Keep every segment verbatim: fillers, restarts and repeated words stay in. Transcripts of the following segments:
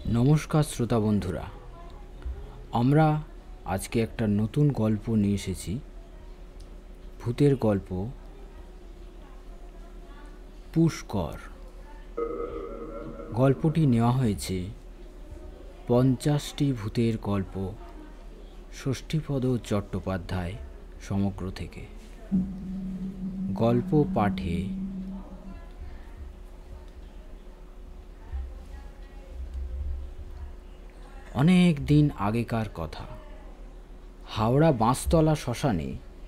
নমস্কার শ্রোতা বন্ধুরা, আমরা আজকে একটা নতুন গল্প নিয়ে এসেছি। ভূতের গল্প পুষ্কর। গল্পটি নেওয়া হয়েছে পঞ্চাশটি ভূতের গল্প ষষ্ঠীপদ চট্টোপাধ্যায় সমগ্র থেকে। গল্প পাঠে অনেক দিন আগেকার কথা। হাওড়া বাঁশতলা শ্মশানে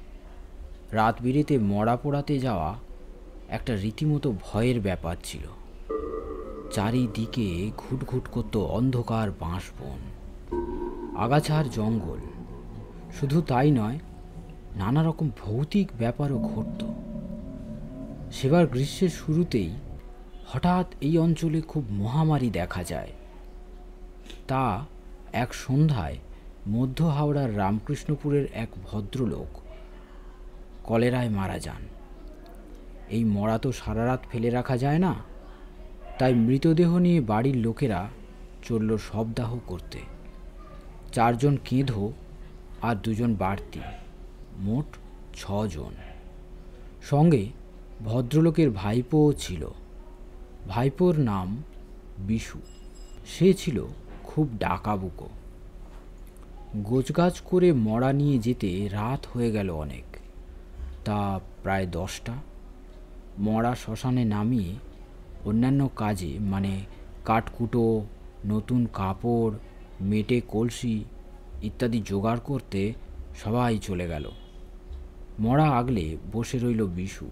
রাত বিরেতে মরা পোড়াতে যাওয়া একটা রীতিমতো ভয়ের ব্যাপার ছিল। চারিদিকে ঘুটঘুট করত অন্ধকার বাঁশ বন, আগাছার জঙ্গল। শুধু তাই নয়, নানা রকম ভৌতিক ব্যাপারও ঘটত। সেবার গ্রীষ্মের শুরুতেই হঠাৎ এই অঞ্চলে খুব মহামারী দেখা যায়। তা এক সন্ধ্যায় মধ্য হাওড়ার রামকৃষ্ণপুরের এক ভদ্রলোক কলেরায় মারা যান। এই মরা তো সারা রাত ফেলে রাখা যায় না, তাই মৃতদেহ নিয়ে বাড়ির লোকেরা চলল শবদাহ করতে। চারজন কেঁধো আর দুজন বাড়তি, মোট ছজন। সঙ্গে ভদ্রলোকের ভাইপোও ছিল। ভাইপোর নাম বিশু। সে ছিল খুব ডাকাবুকো। গোছগাছ করে মরা নিয়ে যেতে রাত হয়ে গেল অনেক, তা প্রায় দশটা। মরা শ্মশানে নামিয়ে অন্যান্য কাজে, মানে কাঠকুটো, নতুন কাপড়, মেটে কলসি ইত্যাদি জোগাড় করতে সবাই চলে গেল। মরা আগলে বসে রইল বিশু।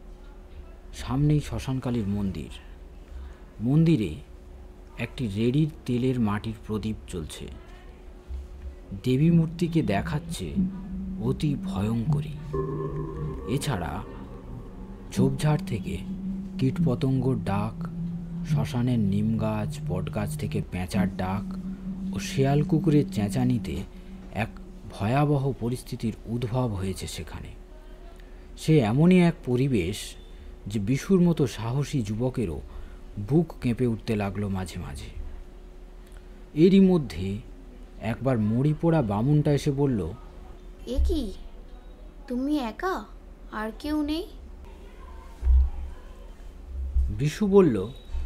সামনেই শ্মশানকালীর মন্দির। মন্দিরে একটি রেডির তেলের মাটির প্রদীপ জ্বলছে। দেবী মূর্তিকে দেখাচ্ছে অতি ভয়ঙ্করী। এছাড়া ঝোপঝাড় থেকে কীটপতঙ্গর ডাক, শ্মশানের নিম গাছ বটগাছ থেকে পেঁচার ডাক ও শেয়াল কুকুরের চেঁচানিতে এক ভয়াবহ পরিস্থিতির উদ্ভব হয়েছে সেখানে। সে এমনই এক পরিবেশ যে বিশুর মতো সাহসী যুবকেরও বুক কেঁপে উঠতে লাগলো মাঝে মাঝে। এরই মধ্যে একবার মরি পোড়া বামুনটা এসে বলল, এ কি, তুমি একা? আর কেউ নেই? বিশু বলল,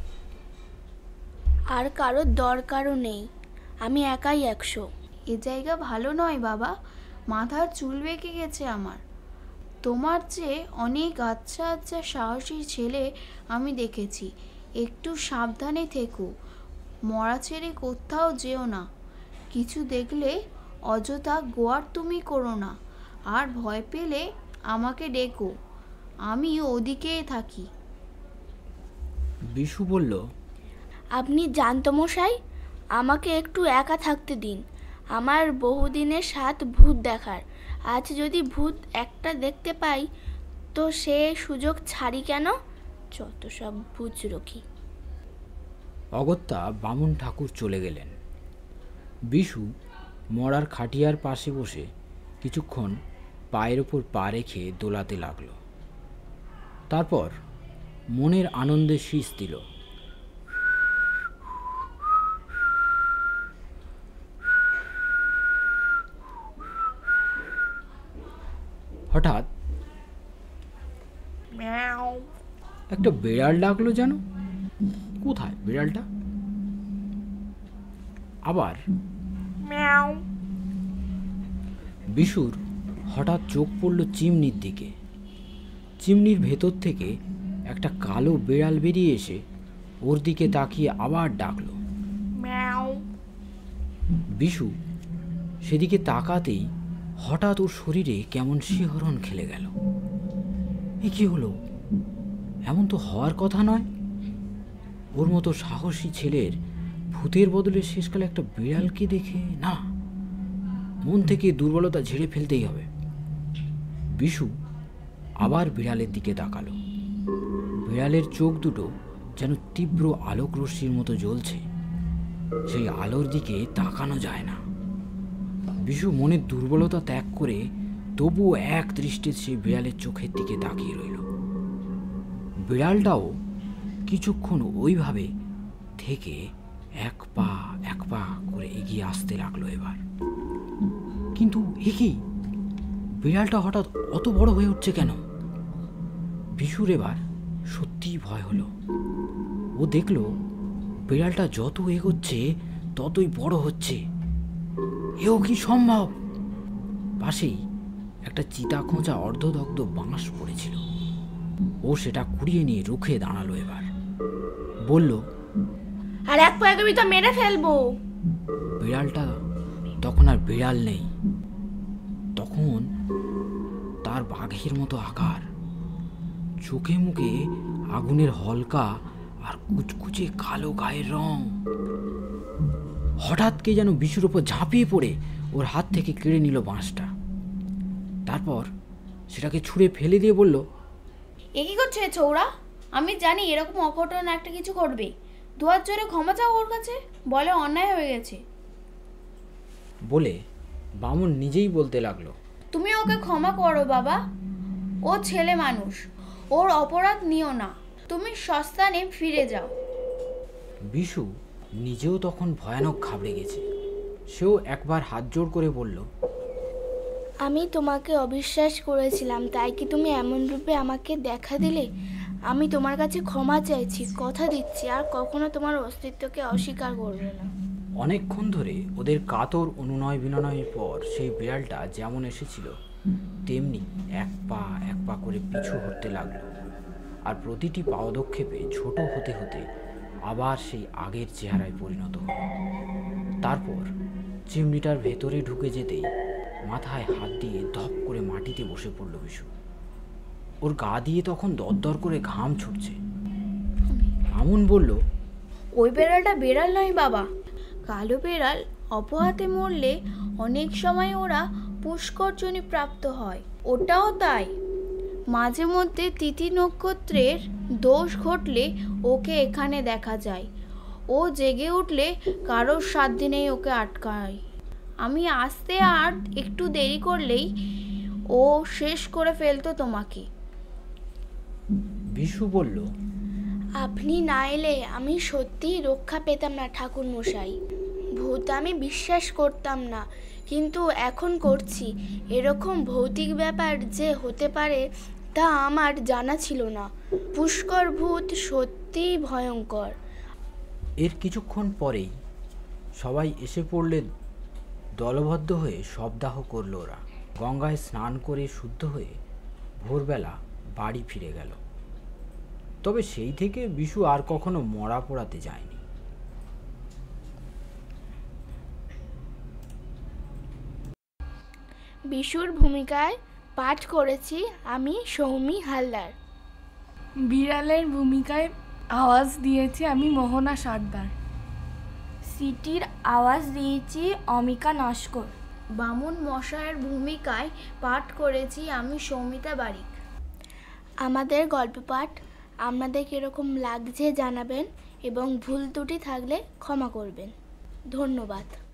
আর কারোর দরকারও নেই, আমি একাই একশো। এ জায়গা ভালো নয় বাবা, মাথার চুল বেঁকে গেছে আমার। তোমার চেয়ে অনেক আচ্ছা আচ্ছা সাহসী ছেলে আমি দেখেছি। একটু সাবধানে থেকো, মরা ছেড়ে কোথাও যেও না। কিছু দেখলে অযথা গোয়ার তুমি করো না। আর ভয় পেলে আমাকে ডেকো, আমি ওদিকেই থাকি। বিশু বলল, আপনি জানতো মশাই, আমাকে একটু একা থাকতে দিন। আমার বহুদিনের সাথ ভূত দেখার। আজ যদি ভূত একটা দেখতে পাই তো সে সুযোগ ছাড়ি কেন? যত সব বুজরকি। অগত্যা বামুন ঠাকুর চলে গেলেন। বিশু মরার খাটিয়ার পাশে বসে কিছুক্ষণ পায়ের ওপর পা রেখে দোলাতে লাগলো। তারপর মনের আনন্দে শীষ দিল। হঠাৎ একটা বিড়াল ডাকলো যেন। কোথায় বিড়ালটা? আবার বিশুর হঠাৎ চোখ পড়ল চিমনির দিকে। চিমনির ভেতর থেকে একটা কালো বিড়াল বেরিয়ে এসে ওর দিকে তাকিয়ে আবার ডাকলো। বিশু সেদিকে তাকাতেই হঠাৎ ওর শরীরে কেমন শিহরণ খেলে গেল। এ কি হলো? এমন তো হওয়ার কথা নয়। ওর মতো সাহসী ছেলের ভূতের বদলে শেষকালে একটা বিড়ালকে দেখে, না, মন থেকে দুর্বলতা ঝেড়ে ফেলতেই হবে। বিশু আবার বিড়ালের দিকে তাকালো। বিড়ালের চোখ দুটো যেন তীব্র আলোক রশ্মির মতো জ্বলছে। সেই আলোর দিকে তাকানো যায় না। বিশু মনের দুর্বলতা ত্যাগ করে তবুও এক দৃষ্টিতে সেই বিড়ালের চোখের দিকে তাকিয়ে রইল। বিড়ালটাও কিছুক্ষণ ওইভাবে থেকে এক পা এক পা করে এগিয়ে আসতে লাগলো এবার। কিন্তু এ কি, বিড়ালটা হঠাৎ অত বড় হয়ে উঠছে কেন? বিশুর এবার সত্যিই ভয় হলো। ও দেখলো বিড়ালটা যত এগোচ্ছে ততই বড় হচ্ছে। এও কি সম্ভব? পাশেই একটা চিতা খোঁচা অর্ধদগ্ধ বাঁশ পড়েছিল। ও সেটা কুড়িয়ে নিয়ে রুখে দাঁড়ালো এবার। বলল, আর এক পা এগোবি তো মেরে ফেলবো। বিড়ালটা তখন আর বিড়াল নেই, তখন তার বাঘের মতো আকার, চোখে মুখে আগুনের হলকা আর কুচকুচে কালো গায়ের রং। হঠাৎ কে যেন বিশুর ওপর ঝাঁপিয়ে পড়ে ওর হাত থেকে কেড়ে নিল বাঁশটা। তারপর সেটাকে ছুঁড়ে ফেলে দিয়ে বলল, এ কি করছে ছোড়া? আমি জানি এরকম অঘটন একটা কিছু করবে। দুহাত জোরে ক্ষমা চাও ওর কাছে, বলে অন্যায় হয়ে গেছে। বলে বামুন নিজেই বলতে লাগলো, তুমি ওকে ক্ষমা করো বাবা, ও ছেলে মানুষ, ওর অপরাধ নিও না, তুমি সস্তানে ফিরে যাও। বিশু নিজেও তখন ভয়ানক ঘাবড়ে গেছে। সেও একবার হাত জোড় করে বলল, আমি তোমাকে অবিশ্বাস করেছিলাম, তাই কি তুমি এমন রূপে আমাকে দেখা দিলে? আমি তোমার কাছে ক্ষমা চাইছি, কথা দিচ্ছি আর কখনো তোমার অস্তিত্বকে অস্বীকার করবে না। অনেকক্ষণ ধরে ওদের কাতর অনুনয় বিনয়ের পর সেই বিড়ালটা যেমন এসেছিল তেমনি এক পা এক পা করে পিছু হতে লাগলো। আর প্রতিটি পদক্ষেপে ছোট হতে হতে আবার সেই আগের চেহারায় পরিণত হলো। তারপর চিমনিটার ভেতরে ঢুকে যেতেই মাথায় হাত দিয়ে ধপ করে মাটিতে বসে পড়ল বিশু। ওর গা দিয়ে তখন দরদর করে ঘাম ছুটছে। মামুন বলল, ওই বেড়ালটা বেড়াল নয় বাবা, কালো বেড়াল অপহাতে মরলে অনেক সময় ওরা পুষ্করজনী প্রাপ্ত হয়, ওটাও তাই। মাঝে মধ্যে তিথি নক্ষত্রের দোষ ঘটলে ওকে এখানে দেখা যায়। ও জেগে উঠলে কারোর সাত দিনেই ওকে আটকায়। আমি আসতে আর একটু দেরি করলেই ও শেষ করে ফেলতো তোমাকে। বিশু বলল, আপনি না এলে আমি সত্যিই রক্ষা পেতাম না ঠাকুর মশাই। ভূত আমি বিশ্বাস করতাম না, কিন্তু এখন করছি। এরকম ভৌতিক ব্যাপার যে হতে পারে তা আমার জানা ছিল না। পুষ্কর ভূত সত্যিই ভয়ঙ্কর। এর কিছুক্ষণ পরেই সবাই এসে পড়লে দলবদ্ধ হয়ে শবদাহ করল ওরা। গঙ্গায় স্নান করে শুদ্ধ হয়ে ভোরবেলা বাড়ি ফিরে গেল। তবে সেই থেকে বিশু আর কখনো মরা পোড়াতে যায়নি। বিশুর ভূমিকায় পাঠ করেছি আমি সৌমি হালদার। বিড়ালের ভূমিকায় আওয়াজ দিয়েছি আমি মোহনা সর্দার। সিটির আওয়াজ দিয়েছি অমিকা নস্কর। বামুন মশাইয়ের ভূমিকায় পাঠ করেছি আমি সৌমিতা বারিক। আমাদের গল্প পাঠ আপনাদের কীরকম লাগছে জানাবেন এবং ভুল ত্রুটি থাকলে ক্ষমা করবেন। ধন্যবাদ।